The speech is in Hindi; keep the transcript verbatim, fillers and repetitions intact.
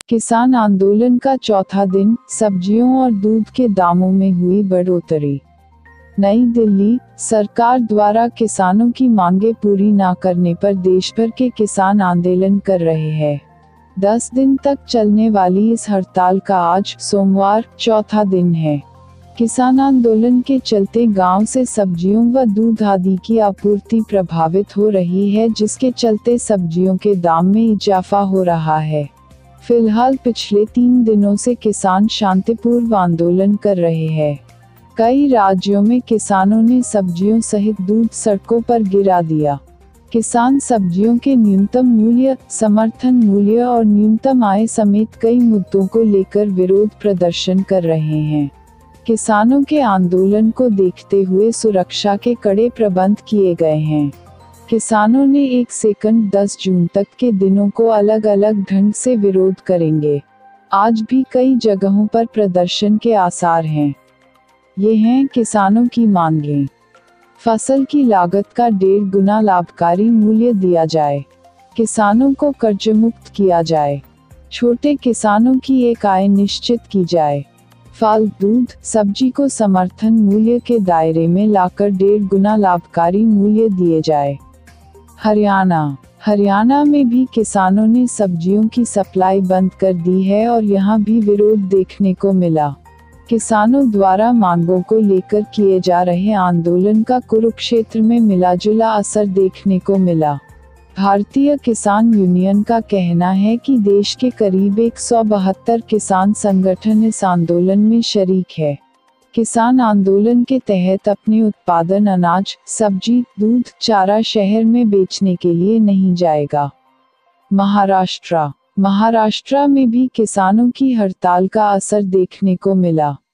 किसान आंदोलन का चौथा दिन, सब्जियों और दूध के दामों में हुई बढ़ोतरी। नई दिल्ली, सरकार द्वारा किसानों की मांगें पूरी न करने पर देश भर के किसान आंदोलन कर रहे हैं। दस दिन तक चलने वाली इस हड़ताल का आज सोमवार चौथा दिन है। किसान आंदोलन के चलते गांव से सब्जियों व दूध आदि की आपूर्ति प्रभावित हो रही है, जिसके चलते सब्जियों के दाम में इजाफा हो रहा है। फिलहाल पिछले तीन दिनों से किसान शांतिपूर्व आंदोलन कर रहे हैं। कई राज्यों में किसानों ने सब्जियों सहित दूध सड़कों पर गिरा दिया। किसान सब्जियों के न्यूनतम मूल्य, समर्थन मूल्य और न्यूनतम आय समेत कई मुद्दों को लेकर विरोध प्रदर्शन कर रहे हैं। किसानों के आंदोलन को देखते हुए सुरक्षा के कड़े प्रबंध किए गए हैं। किसानों ने एक सेकंड दस जून तक के दिनों को अलग अलग ढंग से विरोध करेंगे। आज भी कई जगहों पर प्रदर्शन के आसार हैं। ये हैं किसानों की मांगें। फसल की लागत का डेढ़ गुना लाभकारी मूल्य दिया जाए। किसानों को कर्ज मुक्त किया जाए। छोटे किसानों की एक आय निश्चित की जाए। फल, दूध, सब्जी को समर्थन मूल्य के दायरे में लाकर डेढ़ गुना लाभकारी मूल्य दिए जाए। हरियाणा हरियाणा में भी किसानों ने सब्जियों की सप्लाई बंद कर दी है और यहाँ भी विरोध देखने को मिला। किसानों द्वारा मांगों को लेकर किए जा रहे आंदोलन का कुरुक्षेत्र में मिलाजुला असर देखने को मिला। भारतीय किसान यूनियन का कहना है कि देश के करीब एक सौ बहत्तर किसान संगठन इस आंदोलन में शरीक है। किसान आंदोलन के तहत अपने उत्पादन अनाज, सब्जी, दूध, चारा शहर में बेचने के लिए नहीं जाएगा। महाराष्ट्र महाराष्ट्र में भी किसानों की हड़ताल का असर देखने को मिला।